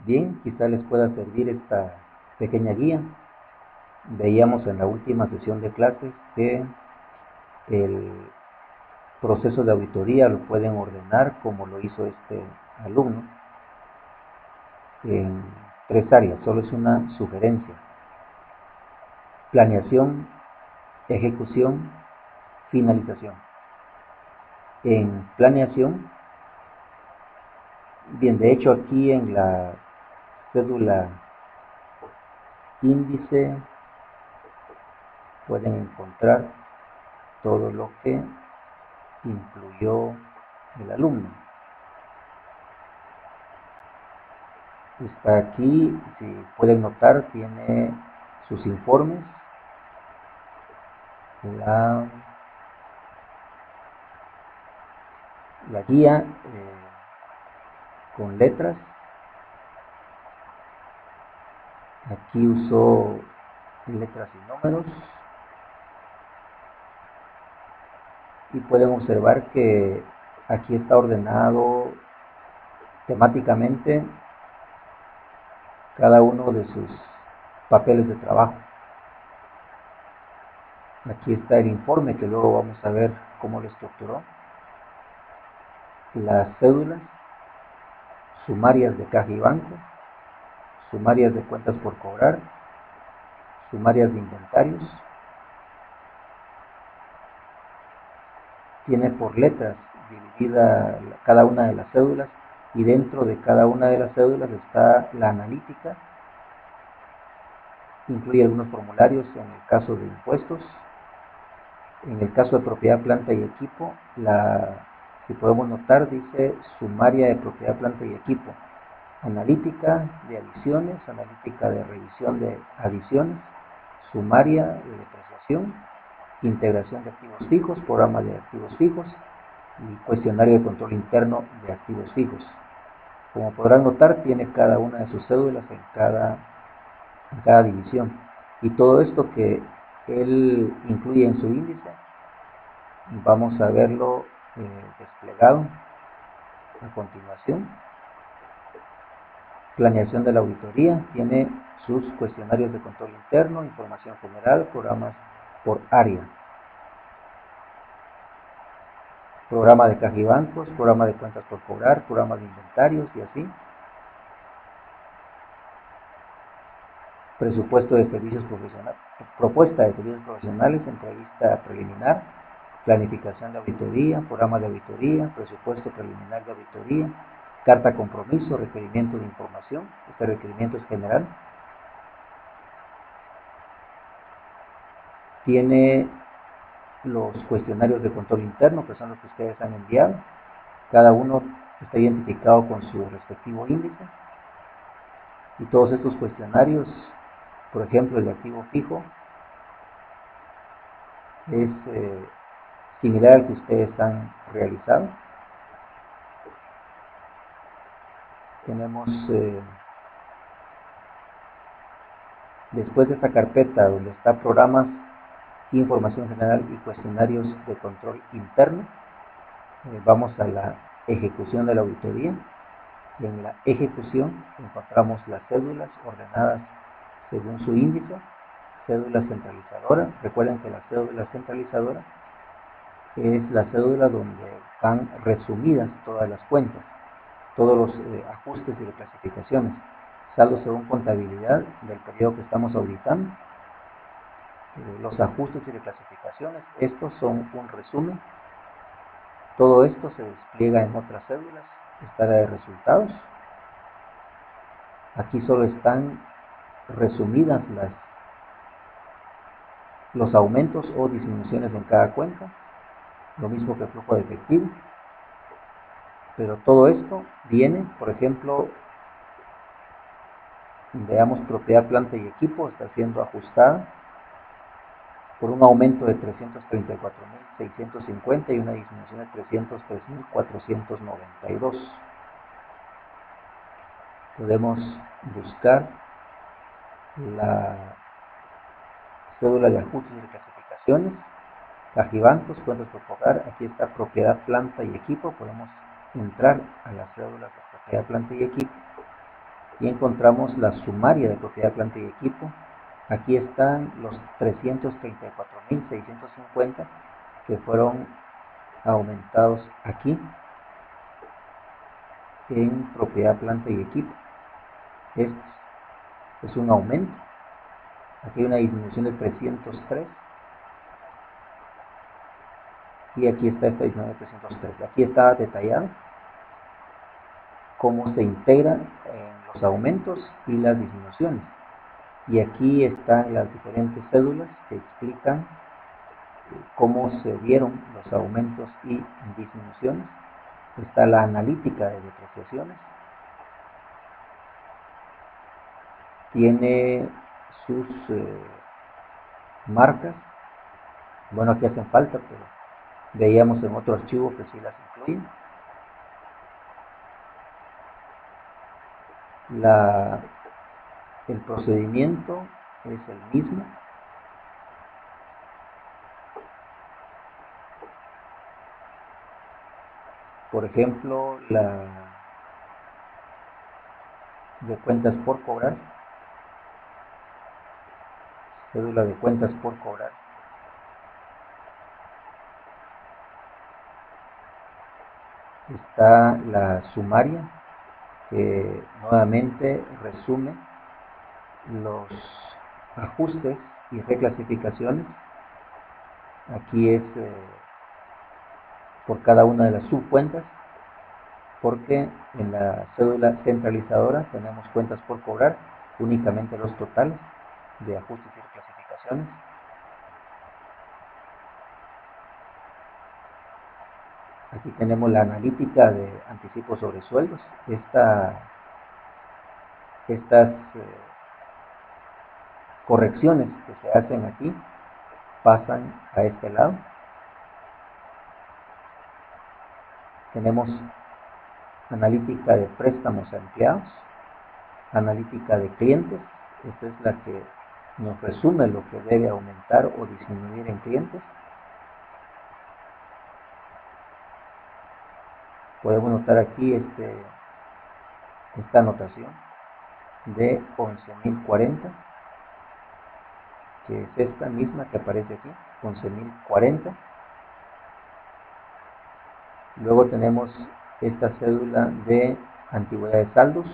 Bien, quizá les pueda servir esta pequeña guía. Veíamos en la última sesión de clases que el proceso de auditoría lo pueden ordenar como lo hizo este alumno en 3 áreas. Solo es una sugerencia: planeación, ejecución, finalización. En planeación, bien, de hecho aquí en la cédula índice pueden encontrar todo lo que incluyó el alumno. Está aquí, si pueden notar, tiene sus informes, la guía con letras. Aquí usó letras y números, y pueden observar que aquí está ordenado temáticamente cada uno de sus papeles de trabajo. Aquí está el informe, que luego vamos a ver cómo lo estructuró. Las cédulas, sumarias de caja y banco, sumarias de cuentas por cobrar, sumarias de inventarios. Tiene por letras dividida cada una de las cédulas, y dentro de cada una de las cédulas está la analítica. Incluye algunos formularios en el caso de impuestos. En el caso de propiedad, planta y equipo, si podemos notar, dice sumaria de propiedad, planta y equipo, analítica de adiciones, analítica de revisión de adiciones, sumaria de depreciación, integración de activos fijos, programa de activos fijos y cuestionario de control interno de activos fijos. Como podrán notar, tiene cada una de sus cédulas en cada división, y todo esto que él incluye en su índice vamos a verlo desplegado a continuación. Planeación de la auditoría tiene sus cuestionarios de control interno, información general, programas por área, programa de caja y bancos, programa de cuentas por cobrar, programa de inventarios y así. Presupuesto de servicios profesionales, propuesta de servicios profesionales, entrevista preliminar, planificación de auditoría, programa de auditoría, presupuesto preliminar de auditoría, carta compromiso, requerimiento de información. Este requerimiento es general. Tiene los cuestionarios de control interno, que son los que ustedes han enviado. Cada uno está identificado con su respectivo índice. Y todos estos cuestionarios, por ejemplo, el de activo fijo, es similar al que ustedes han realizado. Tenemos, después de esta carpeta donde está programas, información general y cuestionarios de control interno, vamos a la ejecución de la auditoría. Y en la ejecución encontramos las cédulas ordenadas según su índice. Cédula centralizadora. Recuerden que la cédula centralizadora es la cédula donde están resumidas todas las cuentas, todos los ajustes y reclasificaciones, saldo según contabilidad del periodo que estamos auditando, los ajustes y reclasificaciones. Estos son un resumen. Todo esto se despliega en otras cédulas. Esta de resultados. Aquí solo están resumidas los aumentos o disminuciones en cada cuenta, lo mismo que el flujo de efectivo. Pero todo esto viene, por ejemplo, veamos propiedad, planta y equipo, está siendo ajustada por un aumento de 334.650 y una disminución de 303.492. Podemos buscar la cédula de ajustes y reclasificaciones, caja y bancos, cuentas por cobrar. Aquí está propiedad, planta y equipo. Podemos entrar a las cédulas de propiedad, planta y equipo y encontramos la sumaria de propiedad, planta y equipo. Aquí están los 334.650 que fueron aumentados aquí en propiedad, planta y equipo. Esto es un aumento. Aquí hay una disminución de 303 y aquí está esta disminución de 303. Aquí está detallado cómo se integran los aumentos y las disminuciones. Y aquí están las diferentes cédulas que explican cómo se dieron los aumentos y disminuciones. Está la analítica de depreciaciones. Tiene sus marcas. Bueno, aquí hacen falta, pero veíamos en otro archivo que sí las incluyen. El procedimiento es el mismo. Por ejemplo, la de cuentas por cobrar, cédula de cuentas por cobrar. Está la sumaria, que nuevamente resume los ajustes y reclasificaciones. Aquí es por cada una de las subcuentas, porque en la cédula centralizadora tenemos cuentas por cobrar, únicamente los totales de ajustes y reclasificaciones. Aquí tenemos la analítica de anticipos sobre sueldos. Estas correcciones que se hacen aquí pasan a este lado. Tenemos analítica de préstamos a empleados, analítica de clientes. Esta es la que nos resume lo que debe aumentar o disminuir en clientes. Podemos notar aquí esta anotación de 11.040, que es esta misma que aparece aquí, 11.040. Luego tenemos esta cédula de antigüedad de saldos,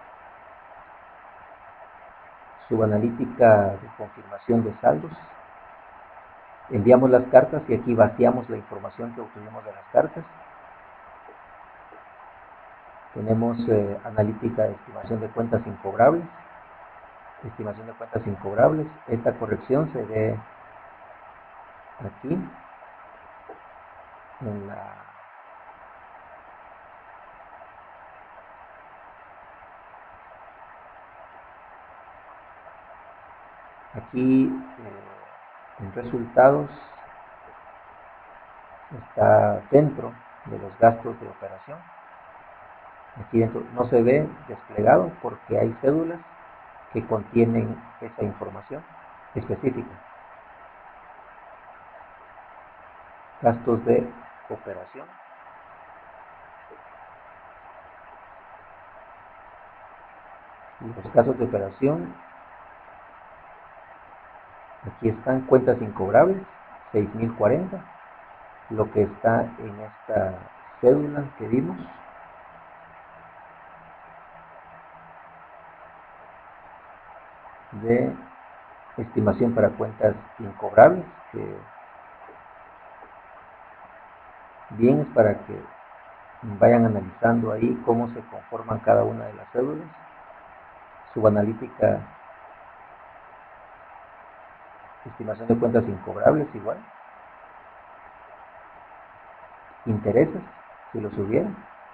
subanalítica de confirmación de saldos. Enviamos las cartas y aquí vaciamos la información que obtuvimos de las cartas. Tenemos analítica de estimación de cuentas incobrables. Estimación de cuentas incobrables. Esta corrección se ve aquí en en resultados está dentro de los gastos de operación. Aquí dentro no se ve desplegado porque hay cédulas que contienen esa información específica. Gastos de operación. Los gastos de operación, aquí están cuentas incobrables, 6.040, lo que está en esta cédula que vimos. De estimación para cuentas incobrables, que bien es para que vayan analizando ahí cómo se conforman cada una de las cédulas. Subanalítica, estimación de cuentas incobrables igual. Intereses, si los hubiera.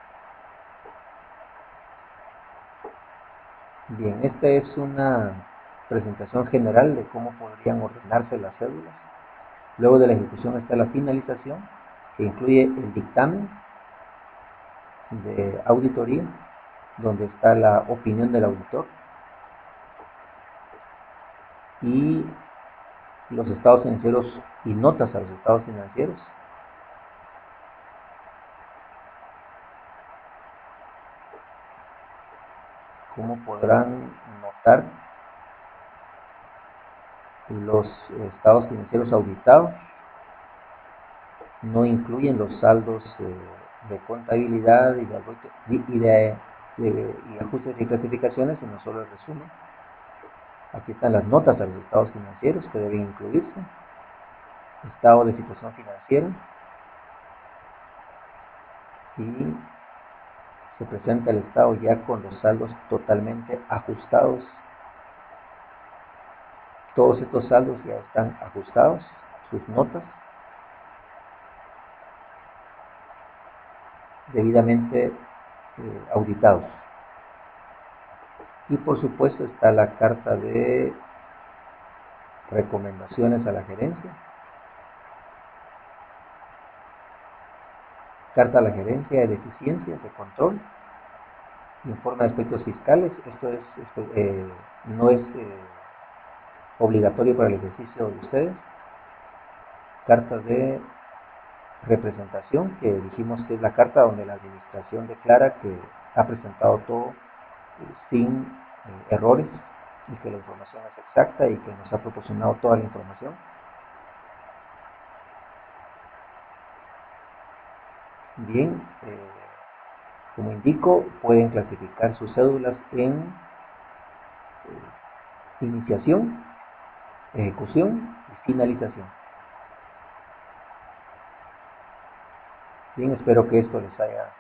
Bien, esta es una presentación general de cómo podrían ordenarse las cédulas. Luego de la ejecución está la finalización, que incluye el dictamen de auditoría, donde está la opinión del auditor y los estados financieros y notas a los estados financieros. Como podrán notar, los estados financieros auditados no incluyen los saldos de contabilidad y ajustes y clasificaciones, sino solo el resumen. Aquí están las notas a los estados financieros que deben incluirse. Estado de situación financiera. Y se presenta el estado ya con los saldos totalmente ajustados. Todos estos saldos ya están ajustados, sus notas, debidamente auditados. Y por supuesto está la carta de recomendaciones a la gerencia. Carta a la gerencia de deficiencias de control. Informe de aspectos fiscales. No es obligatorio para el ejercicio de ustedes. Carta de representación, que dijimos que es la carta donde la administración declara que ha presentado todo sin errores y que la información es exacta y que nos ha proporcionado toda la información. Bien, como indico, pueden clasificar sus cédulas en iniciación, ejecución y finalización. Bien, espero que esto les haya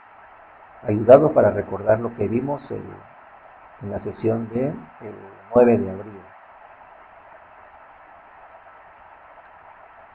ayudado para recordar lo que vimos en la sesión del 9 de abril.